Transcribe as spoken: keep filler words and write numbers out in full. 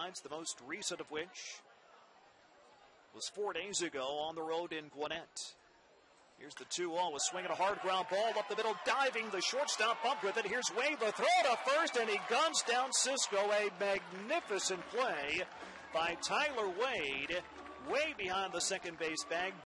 headlines, the most recent of which was four days ago on the road in Gwinnett. Here's the two oh, a swing and a hard ground ball up the middle, diving, the shortstop bump with it. Here's Wade, the throw to first, and he guns down Sisco. A magnificent play by Tyler Wade, way behind the second base bag.